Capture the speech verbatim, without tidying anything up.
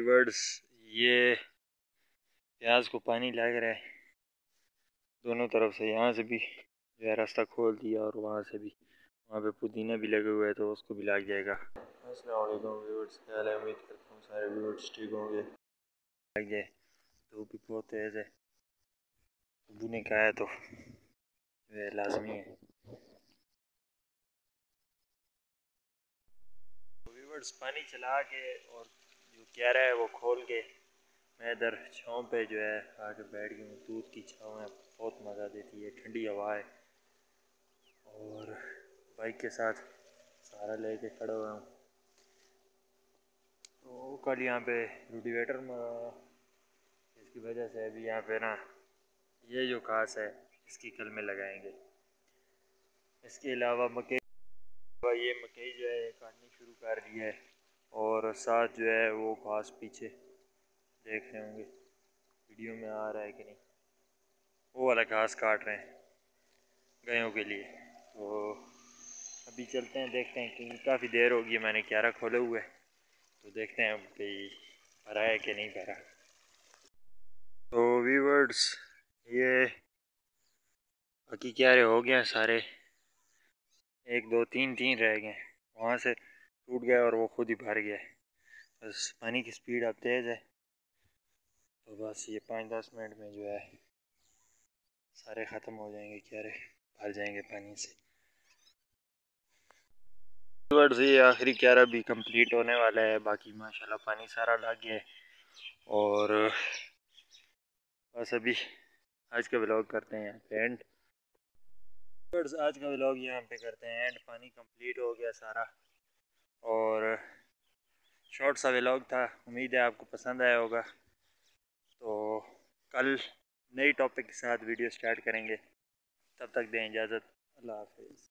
Viewers, ये प्याज को पानी लग रहा है दोनों तरफ से। यहाँ से भी जो है रास्ता खोल दिया और वहाँ से भी, वहाँ पे पुदीना भी लगे हुए हैं तो उसको भी लग जाएगा। अस्सलाम वालेकुम व्यूअर्स, क्या हाल है? उम्मीद करता हूँ सारे व्यूअर्स ठीक होंगे। लग जाए, धूप भी बहुत तेज़ है, बुने का है तो जो है लाजमी है। व्यूअर्स, पानी चला के और जो क्यारा है वो खोल के मैं इधर छाँव पे जो है आके बैठ गई हूँ। दूध की छाँव है, बहुत मज़ा देती है, ठंडी हवा है और बाइक के साथ सहारा लेके खड़ा हुआ हूँ। तो कल यहाँ पे रोटिवेटर में, इसकी वजह से अभी यहाँ पे ना ये जो घास है इसकी कल में लगाएंगे। इसके अलावा मकई, ये मकई जो है काटनी शुरू कर दी है और साथ जो है वो घास पीछे देख रहे होंगे, वीडियो में आ रहा है कि नहीं, वो वाला घास काट रहे हैं गायों के लिए। तो अभी चलते हैं, देखते हैं, क्योंकि काफ़ी देर हो गई मैंने क्यारा खोले हुए, तो देखते हैं भाई भरा है कि नहीं भरा। तो व्यूअर्स, ये बाकी क्यारे हो गए सारे, एक दो तीन तीन रह गए, वहाँ से टूट गया और वो खुद ही भर गया। बस पानी की स्पीड अब तेज़ है तो बस ये पाँच दस मिनट में जो है सारे ख़त्म हो जाएंगे, क्यारे भर जाएंगे पानी से। व्यूअर्स, ये आखिरी क्यारा भी कंप्लीट होने वाला है, बाकी माशाल्लाह पानी सारा लग गया है। और बस अभी आज का व्लॉग करते हैं एंड। व्यूअर्स, आज का व्लॉग यहाँ पे करते हैं एंड। पानी कंप्लीट हो गया सारा और शॉर्ट सा व्लॉग था, उम्मीद है आपको पसंद आया होगा। तो कल नई टॉपिक के साथ वीडियो स्टार्ट करेंगे, तब तक दें इजाज़त, अल्लाह हाफिज़।